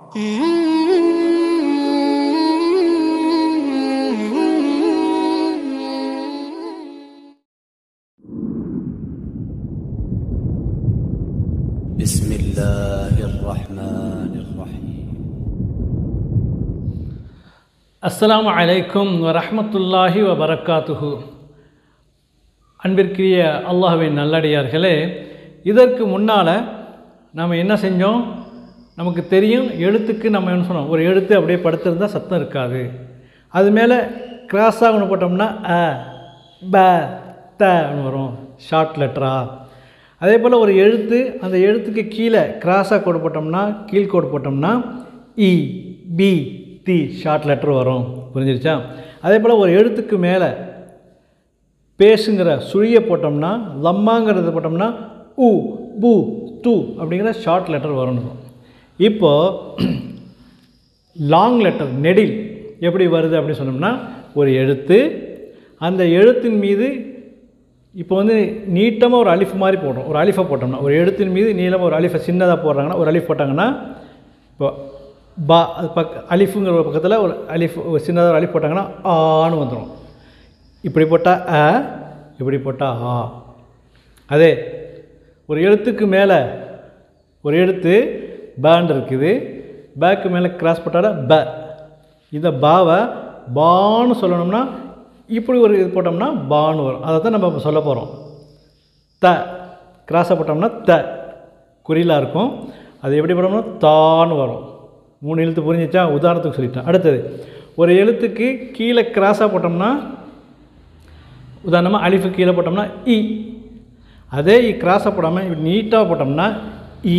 بسم الله الرحمن الرحيم. السلام عليكم ورحمة الله وبركاته. அன்பிற்குரிய அல்லாஹ்வின் நல்லடியார்களே, இதற்கு முன்னால் நாம் என்ன செஞ்சோம்? நமக்கு தெரியும், எழுத்துக்கு நம்ம என்ன சொன்னோம், ஒரு எழுத்து அப்படியே படுத்திருந்தால் சத்தம் இருக்காது. அது மேலே கிராஸாக ஒன்று போட்டோம்னா அ ப தன்னு வரும், ஷார்ட் லெட்டரா. அதே போல் ஒரு எழுத்து, அந்த எழுத்துக்கு கீழே கிராஸாக கோடு போட்டோம்னா, கீழ்கோடு போட்டோம்னா இ பி தி ஷார்ட் லெட்டர் வரும். புரிஞ்சிருச்சா? அதே போல் ஒரு எழுத்துக்கு மேலே பேசுங்கிற சுழியை போட்டோம்னா, லம்மாங்கிறது போட்டோம்னா உ பு து அப்படிங்கிற ஷார்ட் லெட்டர் வரணும். இப்போது லாங் லெட்டர் நெடில் எப்படி வருது அப்படின்னு சொன்னோம்னா, ஒரு எழுத்து, அந்த எழுத்தின் மீது இப்போ வந்து நீட்டமாக ஒரு அலிஃப் மாதிரி போடுறோம். ஒரு அலிஃபை போட்டோம்னா, ஒரு எழுத்தின் மீது நீளமாக ஒரு அலிஃபை சின்னதாக போடுறாங்கன்னா, ஒரு அலிஃப் போட்டாங்கன்னா, இப்போ பா அது அலிஃபுங்கிற ஒரு பக்கத்தில் ஒரு அலிஃப், ஒரு சின்னதாக ஒரு அலிஃப் போட்டாங்கன்னா ஆன்னு வந்துடும். இப்படி போட்டால் அ, இப்படி போட்டால் ஆ. அதே ஒரு எழுத்துக்கு மேலே ஒரு எழுத்து பேண்ட் இருக்குது, பேக்கு மேலே கிராஸ் போட்டால் ப. இந்த பாவை பான்னு சொல்லணும்னா இப்படி ஒரு இது போட்டோம்னா பான்னு வரும். அதை தான் நம்ம இப்போ சொல்ல போகிறோம். த கிராஸாக போட்டோம்னா த குறிலாக இருக்கும். அது எப்படி போட்டோம்னா தான்னு வரும். 3 எழுத்து புரிஞ்சிச்சா? உதாரணத்துக்கு சொல்லிட்டேன். அடுத்தது ஒரு எழுத்துக்கு கீழே கிராஸாக போட்டோம்னா, உதாரணமாக அலிஃபு கீழே போட்டோம்னா இ. அதே கிராஸாக போடாமல் இப்படி நீட்டாக போட்டோம்னா ஈ.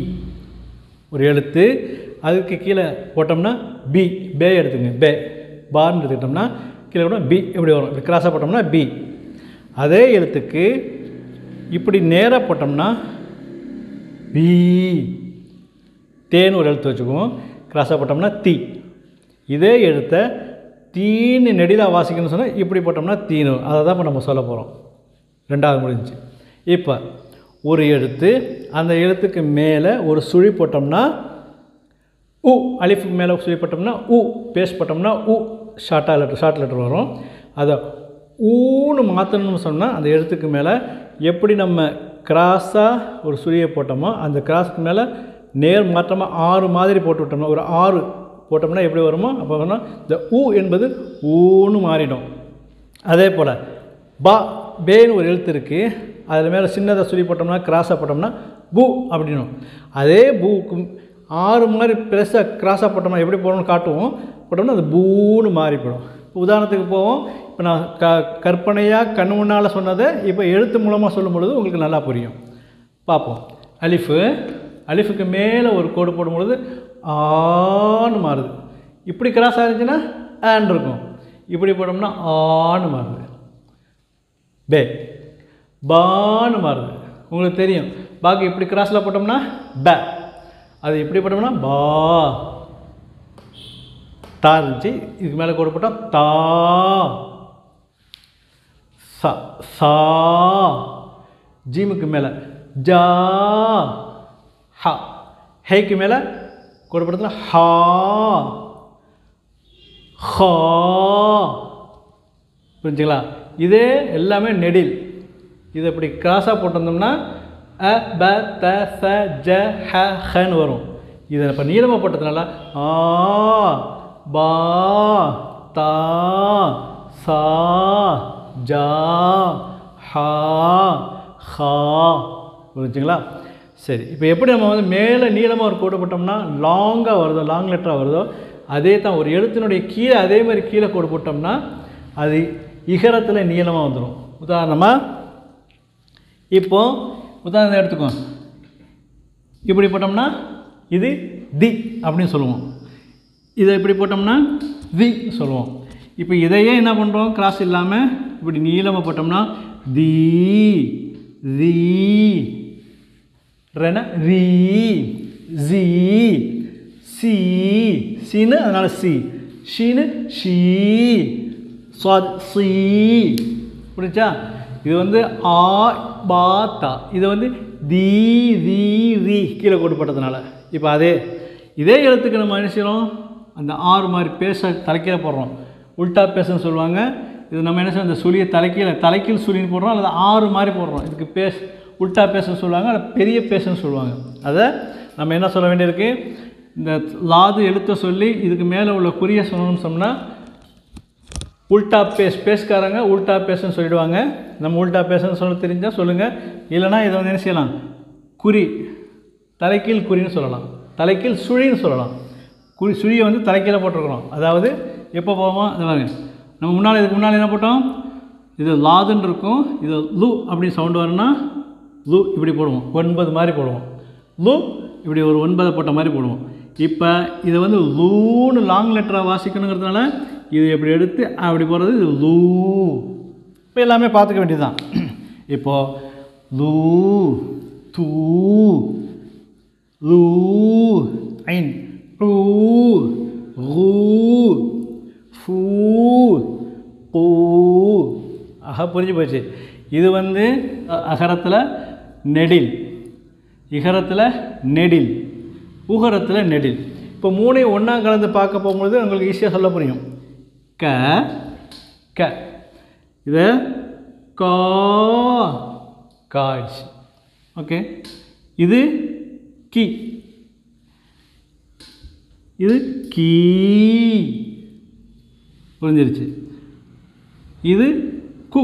ஒரு எழுத்து அதுக்கு கீழே போட்டோம்னா பி, பே எடுத்துங்க, பே பார்ன்னு எடுத்துக்கிட்டோம்னா கீழே கூட பி எப்படி வரும், இப்படி கிராஸாக போட்டோம்னா பி. அதே எழுத்துக்கு இப்படி நேராக போட்டோம்னா பி. தேன்னு ஒரு எழுத்து வச்சுக்குவோம், கிராஸாக போட்டோம்னா தி. இதே எழுத்தை தீன்னு நெடிலாக வாசிக்கணும்னு சொன்னால் இப்படி போட்டோம்னா தீனு. அதை தான் இப்போ நம்ம சொல்ல போகிறோம். ரெண்டாவது முடிஞ்சு. இப்போ ஒரு எழுத்து, அந்த எழுத்துக்கு மேலே ஒரு சுழி போட்டோம்னா உ, அலிஃபுக்கு மேலே சுழி போட்டோம்னா உ, பேஸ்ட் போட்டோம்னா உ ஷார்ட் லெட்டர் வரும். அதை ஊன்னு மாற்றணும்னு சொன்னால், அந்த எழுத்துக்கு மேலே எப்படி நம்ம கிராஸாக ஒரு சுழியை போட்டோமோ, அந்த கிராஸுக்கு மேலே நேர் மாற்றமாக 6 மாதிரி போட்டு விட்டோம்னா, ஒரு 6 போட்டோம்னா எப்படி வருமோ அப்போ வேணால் இந்த ஊ என்பது ஊன்னு மாறிடும். அதே போல் பா, பேன்னு ஒரு எழுத்து இருக்குது, அதில் மேலே சின்னதாக சுழி போட்டோம்னா, கிராஸாக போட்டோம்னா பூ அப்படின்னும். அதே பூக்கு 6 மாதிரி பெருசாக கிராஸாக போட்டோம்னா எப்படி போடணும்னு காட்டுவோம், போட்டோம்னா அது பூன்னு மாறிப்படும். உதாரணத்துக்கு போவோம். இப்போ நான் கற்பனையாக கண் முன்னால் சொன்னதை இப்போ எழுத்து மூலமாக சொல்லும் பொழுது உங்களுக்கு நல்லா புரியும். பார்ப்போம். அலிஃபுக்கு மேலே ஒரு கோடு போடும்பொழுது ஆன்னு மாறுது. இப்படி கிராஸ் ஆகிருந்துச்சுன்னா ஆன் இருக்கும், இப்படி போட்டோம்னா ஆன்னு மாறுது. பே பான்னு மாறுது. உங்களுக்கு தெரியும், பாக்கி இப்படி கிராஸில் போட்டோம்னா ப, அது இப்படி போட்டோம்னா பா. தா இருந்துச்சு, இதுக்கு மேலே கோடு போட்டால் தா. சா சா. ஜீமுக்கு மேலே ஜா. ஹா. ஹேக்கு மேலே கோடு போட்டதுல ஹா. ஹா. புரிஞ்சுங்களா? இதே எல்லாமே நெடில். இதை இப்படி கிராஸாக போட்டிருந்தோம்னா அ ப த ச ஜ ஹ ஹன்னு வரும். இதை இப்போ நீளமாக போட்டதுனால ஆ பா தா சா ஜா ஹா ஹா. புரிஞ்சுங்களா? சரி, இப்போ எப்படி நம்ம வந்து மேலே நீளமாக ஒரு கோடு போட்டோம்னா லாங்காக வருதோ, லாங் லெட்டராக வருதோ, அதே தான் ஒரு எழுத்தினுடைய கீழே அதே மாதிரி கீழே கோடு போட்டோம்னா அது இகரத்தில் நீளமாக வந்துடும். உதாரணமாக இப்போ உதாரணம் எடுத்துக்கோ, இப்படி போட்டோம்னா இது தி அப்படின்னு சொல்லுவோம், இதை இப்படி போட்டோம்னா தி சொல்லுவோம். இப்போ இதையே என்ன பண்ணுறோம், கிராஸ் இல்லாமல் இப்படி நீளமாக போட்டோம்னா தி தி ரென ரீ ஜி சி சீனு, அதனால் சி ஷீனு ஷீ சாத் சி. புரிஞ்சா? இது வந்து ஆ பா தா, இது வந்து தி தி ரி கீழே கோடு போட்டதுனால. இப்போ அதே இதே எழுத்துக்கு நம்ம என்ன செய்கிறோம், அந்த ஆறு மாதிரி பேச தலைக்கீழ போடுறோம். உல்டா பேசுன்னு சொல்லுவாங்க. இது நம்ம என்ன செய்யணும், இந்த சுழியை தலைக்கீழ் சுழின்னு போடுறோம், அல்லது ஆறு மாதிரி போடுறோம். இதுக்கு உல்டா பேசுன்னு சொல்லுவாங்க, அல்லது பெரிய பேசுன்னு சொல்லுவாங்க. அதை நம்ம என்ன சொல்ல வேண்டியிருக்கு, இந்த லாது எழுத்தை சொல்லி இதுக்கு மேலே உள்ள குறியை சொல்லணும்னு சொன்னால் உல்டா பேஸ்காரங்க உல்டா பேசுன்னு சொல்லிடுவாங்க. நம்ம உல்டா பேசுன்னு சொல்ல தெரிஞ்சால் சொல்லுங்கள். இல்லைனா இதை வந்து என்ன செய்யலாம், குறி தலைக்கீழ் குறின்னு சொல்லலாம், தலைக்கீழ் சுழின்னு சொல்லலாம். சுழியை வந்து தலைக்கீழ போட்டிருக்கிறோம். அதாவது எப்போ போவோம், இது பாருங்க, நம்ம இதுக்கு முன்னால் என்ன போட்டோம், இது லாதுன்னு இருக்கும், இது லு அப்படி சவுண்டு வரும்னா லு இப்படி போடுவோம், 9 மாதிரி போடுவோம். லு இப்படி ஒரு 9 போட்ட மாதிரி போடுவோம். இப்போ இதை வந்து லூன்னு லாங் லெட்டராக வாசிக்கணுங்கிறதுனால இது எப்படி எடுத்து அப்படி போடுறது, இது லூ. இப்போ எல்லாமே பார்த்துக்க வேண்டியது தான். இப்போது லூ, தூ, லூ, ஐன், டூ, ரூ, ஃபூ, பூ. ஆக புரிஞ்சு போச்சு. இது வந்து அகரத்தில் நெடில், இகரத்தில் நெடில், உகரத்தில் நெடில். இப்போ மூணையும் ஒன்றா கலந்து பார்க்க போகும்பொழுது உங்களுக்கு ஈஸியாக சொல்ல புரியும். க க, இது கா காய்ச்சி. ஓகே, இது கி, இது கீ, புரிஞ்சிருச்சு. இது கு,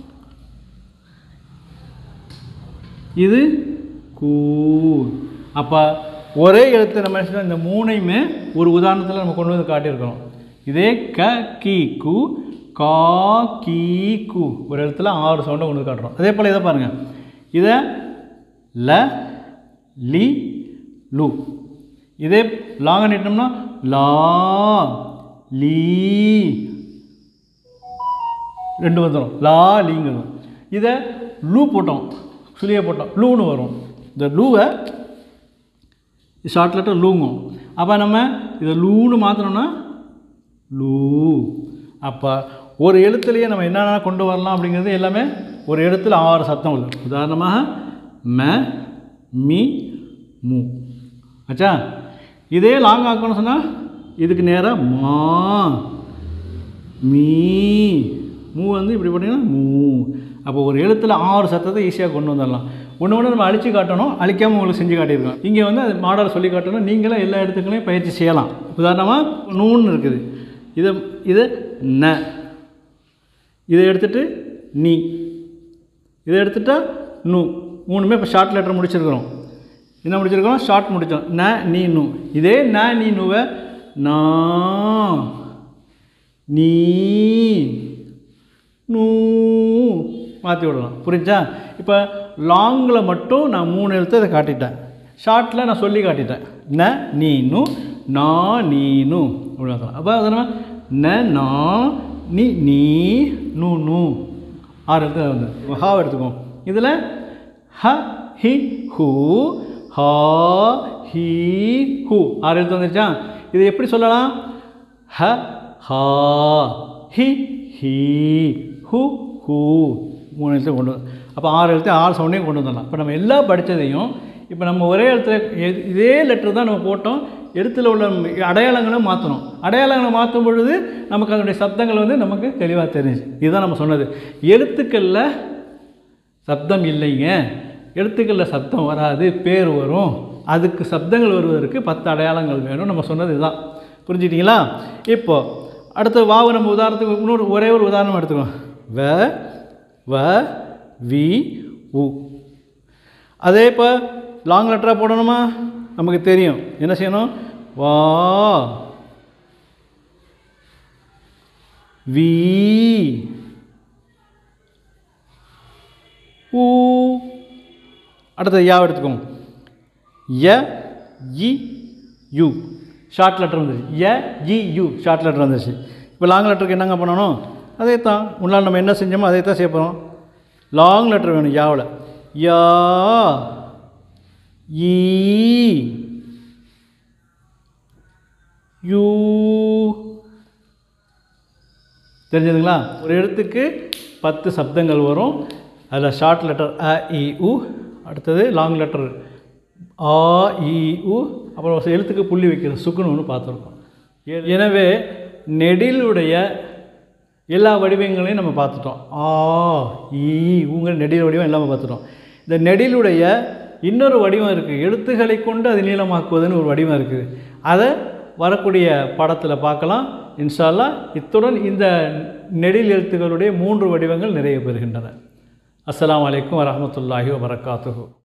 இது கூ. அப்போ ஒரே எழுத்து நம்ம இந்த மூணையுமே ஒரு உதாரணத்தில் நம்ம கொண்டு வந்து காட்டியிருக்கிறோம். இதே க கி கு, கா கீ கு, ஒரு எழுத்துல 6 சவுண்டை கொண்டு வந்து காட்டுறோம். அதே போல் இதை பாருங்கள், இதை ல லி லு. இதே லாங் நீட்டோம்னா லா லீ, 2 வந்துடும், லா லீங்கிறோம். இதை லூ போட்டோம், சுழியை போட்டோம், லூன்னு வரும். இந்த லூவை ஷார்ட் லெட்டர் லூங்கும். அப்போ நம்ம இதை லூன்னு மாற்றணும்னா லூ. அப்போ ஒரு எழுத்துலேயே நம்ம என்னென்ன கொண்டு வரலாம் அப்படிங்கிறது எல்லாமே ஒரு எழுத்தில் 6 சத்தம் வருது. உதாரணமாக ம, மி, மு. ஆச்சா, இதே லாங் ஆக்கணும்னு சொன்னால் இதுக்கு நேராக மா, மீ, மூ வந்து இப்படி போட்டிங்கன்னா மூ. அப்போ ஒரு எழுத்தில் 6 சத்தத்தை ஈஸியாக கொண்டு வந்துடலாம். ஒன்று நம்ம அழித்து காட்டணும், அழிக்காமல் உங்களுக்கு செஞ்சு காட்டியிருக்கோம். இங்கே வந்து அது மாடல் சொல்லி காட்டணும். நீங்களும் எல்லா இடத்துக்களையும் பயிற்சி செய்யலாம். உதாரணமாக நூன்னு இருக்குது, இது ந, இதை எடுத்துகிட்டு நீ, இதை எடுத்துட்டா நூ. மூணுமே இப்போ ஷார்ட் லெட்டர் முடிச்சிருக்கிறோம். என்ன முடிச்சிருக்கிறோம், ஷார்ட் முடித்தோம். ந நீ நூ. இதே ந நீ நூவை நா நீ நூ மாற்றி விடலாம். புரிஞ்சா? இப்போ லாங்கில் மட்டும் நான் 3 எழுத்து இதை காட்டிட்டேன், ஷார்ட்டில் நான் சொல்லி காட்டிட்டேன். ந நீ நூ, நா நீ நூ அப்படி மாற்றலாம். அப்போ அதனால் ந நா நீ நீ நூ நூ 6 எழுத்து வந்து ஹாவை எடுத்துக்கோம். இதில் ஹ ஹி ஹூ, ஹா ஹீ ஹூ 6 எழுத்து வந்துருச்சா? இது எப்படி சொல்லலாம்? ஹ ஹா ஹி ஹீ ஹூ ஹூ 3 எழுத்து கொண்டு வந்து, அப்போ 6 எழுத்து 6 சவுண்டையும் கொண்டு வந்துடலாம். இப்போ நம்ம எல்லா படித்ததையும் இப்போ நம்ம ஒரே இடத்துல இதே லெட்டர் தான் நம்ம போட்டோம், எழுத்தில் உள்ள அடையாளங்களை மாற்றணும். அடையாளங்களை மாற்றும் பொழுது நமக்கு அதனுடைய சப்தங்கள் வந்து நமக்கு தெளிவாக தெரிஞ்சு. இதுதான் நம்ம சொன்னது. எழுத்துக்களில் சப்தம் இல்லைங்க, எழுத்துக்களில் சப்தம் வராது, பேர் வரும். அதுக்கு சப்தங்கள் வருவதற்கு 10 அடையாளங்கள் வேணும். நம்ம சொன்னது இதுதான். புரிஞ்சுக்கிட்டீங்களா? இப்போது அடுத்த வாவை நம்ம உதாரணத்துக்கு இன்னொரு ஒரே ஒரு உதாரணம் எடுத்துக்கோம். வ வ வி உ. அதே இப்போ லாங் லெட்டராக போடணுமா? நமக்கு தெரியும் என்ன செய்யணும். வா வி உ. அடுத்த யா எடுத்துக்கோங்க. ய இ யு ஷார்ட் லெட்டர் வந்துருச்சு. ய இ யு ஷார்ட் லெட்டர் வந்துருச்சு. இப்போ லாங் லெட்டருக்கு என்னங்க பண்ணணும்? அதே தான் முன்னால் நம்ம என்ன செஞ்சோமோ அதே தான் செய்ய போகிறோம். லாங் லெட்டர் வேணும் யாவில். யா ஈ யூ. தெரிஞ்சதுங்களா? ஒரு எழுத்துக்கு 10 சப்தங்கள் வரும். அதில் ஷார்ட் லெட்டர் அ இ உ, அடுத்தது லாங் லெட்டர் ஆ இ உ, அப்புறம் எழுத்துக்கு புள்ளி வைக்கிறது சுக்குன்னு பார்த்துருக்கோம். எனவே நெடிலுடைய எல்லா வடிவங்களையும் நம்ம பார்த்துட்டோம். ஆ ஈ உங்கள் நெடில் வடிவம் எல்லாமே பார்த்துட்டோம். இந்த நெடிலுடைய இன்னொரு வடிவம் இருக்குது, எழுத்துக்களை கொண்டு அது நீளமாக்குவதுன்னு ஒரு வடிவம் இருக்குது. அதை வரக்கூடிய படத்தில் பார்க்கலாம் இன்ஷா அல்லாஹ். இத்துடன் இந்த நெடில் எழுத்துக்களுடைய 3 வடிவங்கள் நிறைவு பெறுகின்றன. அஸ்ஸலாமு அலைக்கும் வரஹ்மத்துல்லாஹி வபரகாத்துஹு.